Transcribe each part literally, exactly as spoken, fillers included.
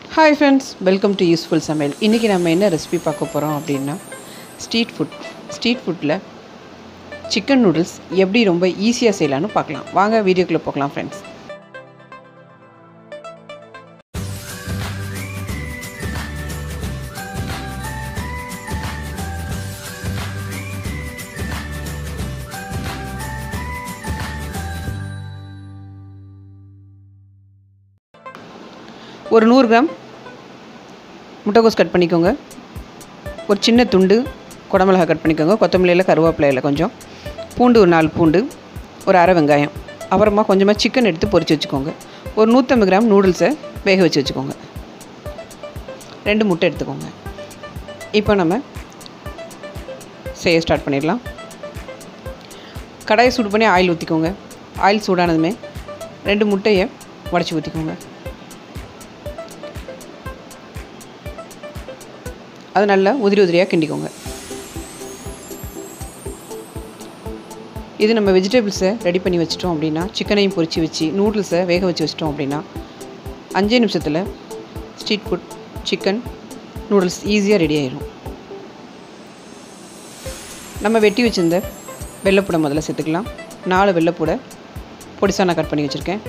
Hi friends, welcome to Useful Samaiyal. இன்னைக்கு நம்ம என்ன ரெசிபி பார்க்க போறோம் அப்படினா ஸ்ட்ரீட் ஃபுட். ஸ்ட்ரீட் ஃபுட்ல சிக்கன் நூடுல்ஸ் எப்படி ரொம்ப ஈஸியா செய்யலாம்னு பார்க்கலாம். வாங்க வீடியோக்குள்ள போகலாம் फ्रेंड्स. ஒரு நூறு கிராம் முட்டைகோஸ் கட் பண்ணிக்கோங்க. ஒரு சின்ன துண்டு குடமிளகாய் கட் பண்ணிக்கோங்க. கொத்தமல்லியில் கருவேப்பிலையில் கொஞ்சம் பூண்டு, ஒரு நாலு பூண்டு, ஒரு அரை வெங்காயம், அப்புறமா கொஞ்சமாக சிக்கன் எடுத்து பொரிச்சு வச்சுக்கோங்க. ஒரு நூற்றம்பது கிராம் நூடுல்ஸை வேக வச்சு வச்சுக்கோங்க. ரெண்டு முட்டை எடுத்துக்கோங்க. இப்போ நம்ம செய்ய ஸ்டார்ட் பண்ணிடலாம். கடாயை சூடு பண்ணி ஆயில் ஊற்றிக்கோங்க. ஆயில் சூடானதுமே ரெண்டு முட்டையை உடச்சி ஊற்றிக்கோங்க. அது நல்லா உதிரி உதிரியாக கிண்டிக்கோங்க. இது நம்ம வெஜிடபிள்ஸை ரெடி பண்ணி வச்சிட்டோம் அப்படின்னா, சிக்கனையும் பொரிச்சு வச்சு நூடுல்ஸை வேக வச்சு வச்சிட்டோம் அப்படின்னா அஞ்சே நிமிஷத்தில் ஸ்ட்ரீட் ஃபுட் சிக்கன் நூடுல்ஸ் ஈஸியாக ரெடி ஆயிடும். நம்ம வெட்டி வச்சுருந்த வெள்ளைப்பூடை முதல்ல சேர்த்துக்கலாம். நாலு வெள்ளைப்பூடை பொடிசா நான் கட் பண்ணி வச்சுருக்கேன்.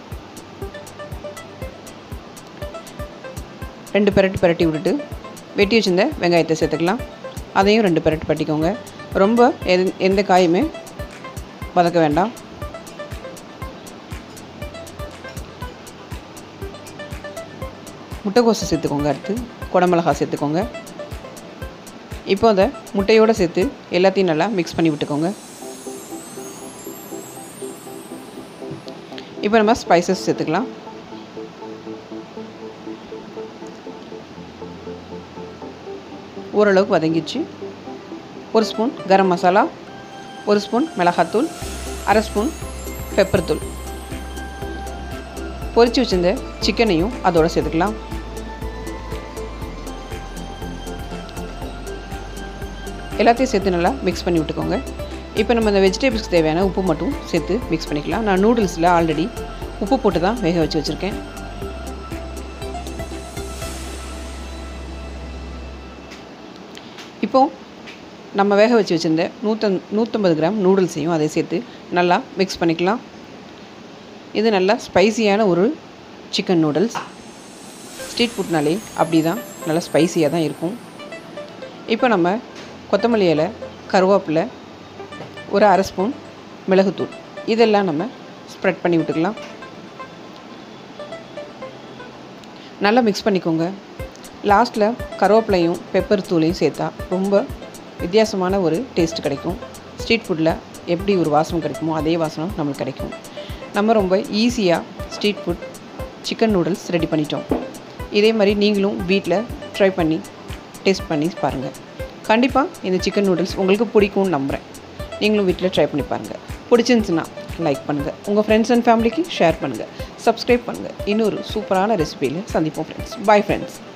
ரெண்டு பெரட்டு பெரட்டி விட்டுட்டு வெட்டி வச்சுருந்த வெங்காயத்தை சேர்த்துக்கலாம். அதையும் ரெண்டு பெரட்டு பட்டிக்கோங்க. ரொம்ப எந்த காயுமே வதக்க வேண்டாம். முட்டைக்கோசை சேர்த்துக்கோங்க. அடுத்து குடமிளகாய் சேர்த்துக்கோங்க. இப்போ அதை முட்டையோடு சேர்த்து எல்லாத்தையும் நல்லா மிக்ஸ் பண்ணி விட்டுக்கோங்க. இப்போ நம்ம ஸ்பைசஸ் சேர்த்துக்கலாம். ஓரளவுக்கு வதங்கிச்சு. ஒரு ஸ்பூன் கரம் மசாலா, ஒரு ஸ்பூன் மிளகாத்தூள், அரை ஸ்பூன் பெப்பர் தூள், பொரிச்சு வச்சிருந்த சிக்கனையும் அதோடு சேர்த்துக்கலாம். எல்லாத்தையும் சேர்த்து நல்லா மிக்ஸ் பண்ணி விட்டுக்கோங்க. இப்போ நம்ம இந்த வெஜிடபிள்ஸ்க்கு தேவையான உப்பு மட்டும் சேர்த்து மிக்ஸ் பண்ணிக்கலாம். நான் நூடுல்ஸில் ஆல்ரெடி உப்பு போட்டு தான் வேக வச்சு வச்சுருக்கேன். இப்போது நம்ம வேக வச்சு வச்சுருந்த நூற்ற நூற்றம்பது கிராம் நூடுல்ஸையும் அதை சேர்த்து நல்லா மிக்ஸ் பண்ணிக்கலாம். இது நல்லா ஸ்பைசியான ஒரு சிக்கன் நூடுல்ஸ். ஸ்ட்ரீட் ஃபுட்னாலே அப்படி தான் நல்லா ஸ்பைசியாக தான் இருக்கும். இப்போ நம்ம கொத்தமல்லி இலை, கருவேப்பிலை, ஒரு அரை ஸ்பூன் மிளகுத்தூள் இதெல்லாம் நம்ம ஸ்ப்ரெட் பண்ணி விட்டுக்கலாம். நல்லா மிக்ஸ் பண்ணிக்கோங்க. லாஸ்ட்டில் கருவேப்பிலையும் பெப்பர் தூளையும் சேர்த்தா ரொம்ப வித்தியாசமான ஒரு டேஸ்ட் கிடைக்கும். ஸ்ட்ரீட் ஃபுட்டில் எப்படி ஒரு வாசம் கிடைக்குமோ அதே வாசனம் நம்மளுக்கு கிடைக்கும். நம்ம ரொம்ப ஈஸியாக street food chicken noodles ready பண்ணிட்டோம். இதே மாதிரி நீங்களும் வீட்டில் ட்ரை பண்ணி டேஸ்ட் பண்ணி பாருங்கள். கண்டிப்பாக இந்த சிக்கன் நூடுல்ஸ் உங்களுக்கு பிடிக்கும்னு நம்புகிறேன். நீங்களும் வீட்டில் ட்ரை பண்ணி பாருங்கள். பிடிச்சிருந்துச்சுன்னா லைக் பண்ணுங்கள். உங்கள் ஃப்ரெண்ட்ஸ் அண்ட் ஃபேமிலிக்கு ஷேர் பண்ணுங்கள். சப்ஸ்கிரைப் பண்ணுங்கள். இன்னொரு சூப்பரான ரெசிபியில் சந்திப்போம் ஃப்ரெண்ட்ஸ். Bye friends.